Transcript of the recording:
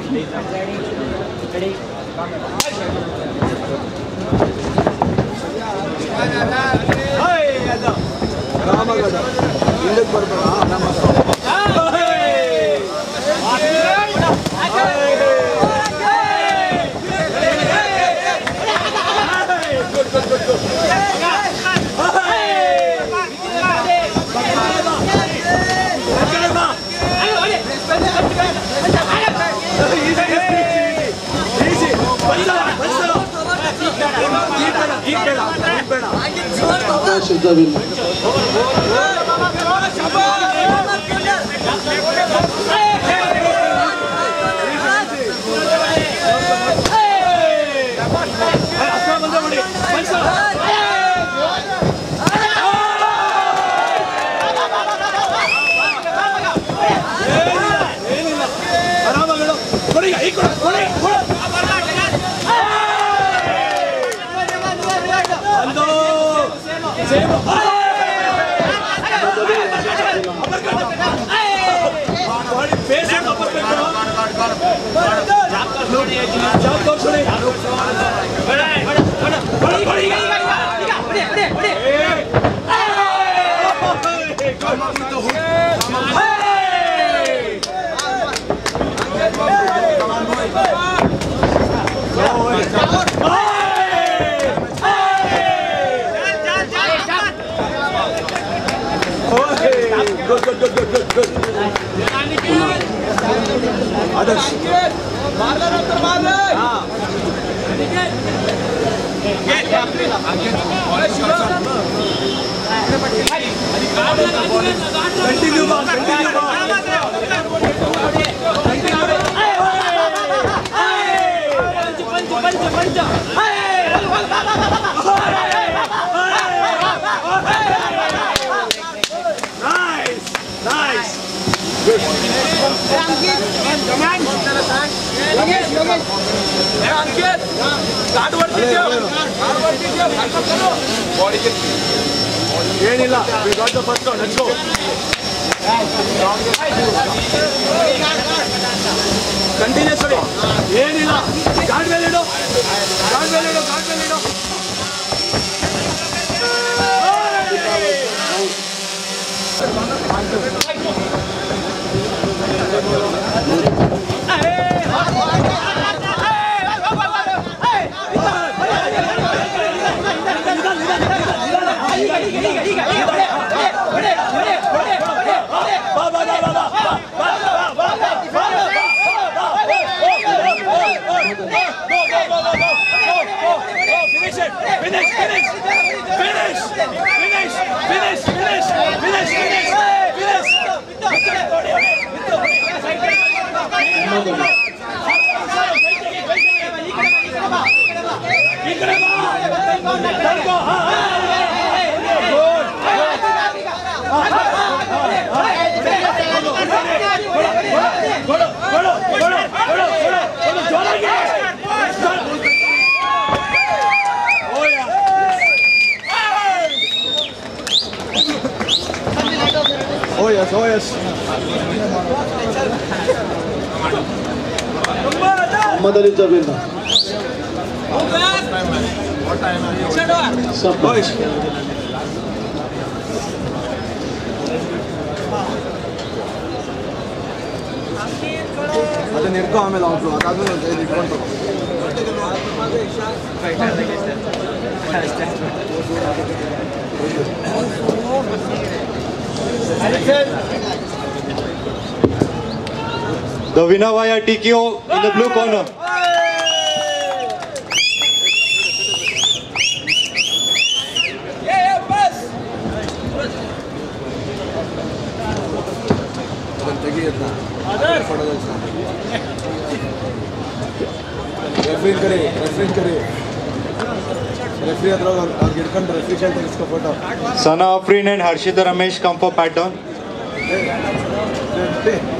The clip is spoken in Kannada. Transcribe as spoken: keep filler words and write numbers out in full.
Naresh Surya. Good, good, good, good, good, good. Others. Continue, boss. Continue, ಏನಿಲ್ಲ we got the first one, let's go. Continuously ಏನಿಲ್ಲ ಗಾಡ್ ಮೇಲೆ ಇಡು ಗಾಡ್ ಮೇಲೆ ಇಡು ಗಾಡ್ ಮೇಲೆ ಇಡು Finish, finish, finish, finish, finish, finish, finish, finish, finish. Oh yes, oh yes. Madari Jabina. What time? Some boys. ಅದನ್ನ ಹಿಡ್ಕೊ ಆಮೇಲೆ ಅವ್ರು ಅದಾದ್ಮೇಲೆ ಒಂದು ಐದು ಇಟ್ಕೊಂಡು The winner via T K O in the blue corner. Referee करे रेफरी करे रेफरी अदर और गिरकंड रेफरी चलते इसका photo Sana Afrin and Harshita Ramesh come for pat down.